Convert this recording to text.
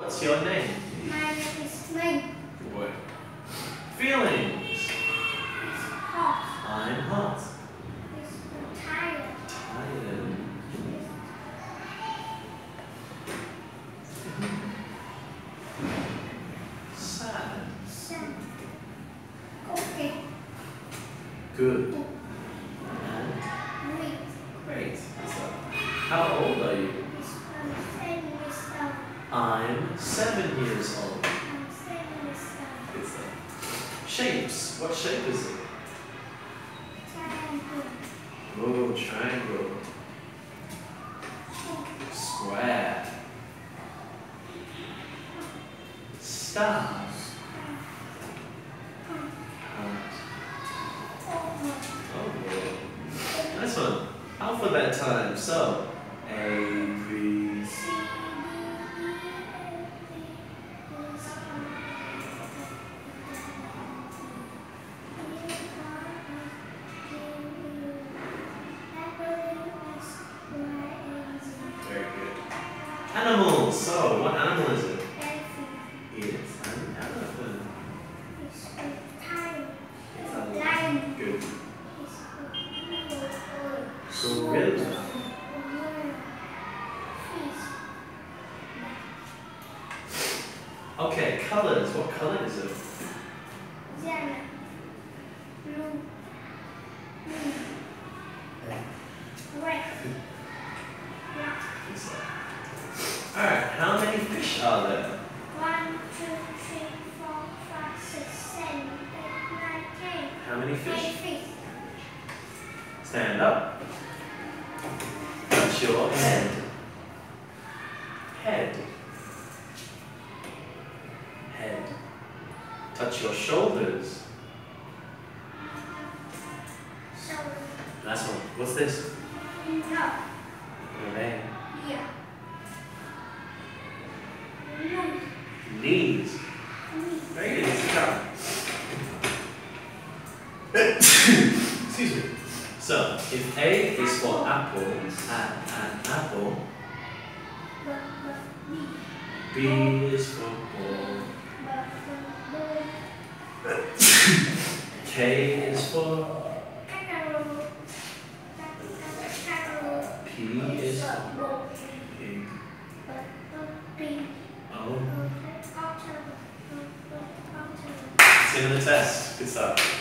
What's your name? My name is Minh. Good boy. Feelings. It's hot. I'm hot. It's tired. Tired. Sad. Sad. Okay. Good. And Great. So, how old are you? I'm 10 years old. I'm 7 years old. I'm 7 years old. Good stuff. Shapes. What shape is it? Triangle. Oh, triangle. Square. Star. Heart. Oh, nice one. Alphabet time. So, A, B, C. Very good. Animals. So, what animal is it? It's an elephant. It's a lion. Good. Gorilla. Okay, colors. What color is it? Yellow, blue, green, red, black. Alright, how many fish are there? 1, 2, 3, 4, 5, 6, 7, 8, 9, 10. How many fish? 10 fish. Stand up. Touch your head. Head. Head. Touch your shoulders. Shoulder. Last one. What's this? No. Over there. Yeah. No. Knees. Me. Very good. Sit down. Excuse me. So, if A is for apple, an apple, Me. B is for ball, K is for Kangaroo. P is for pig, O. See you on the test. Good stuff.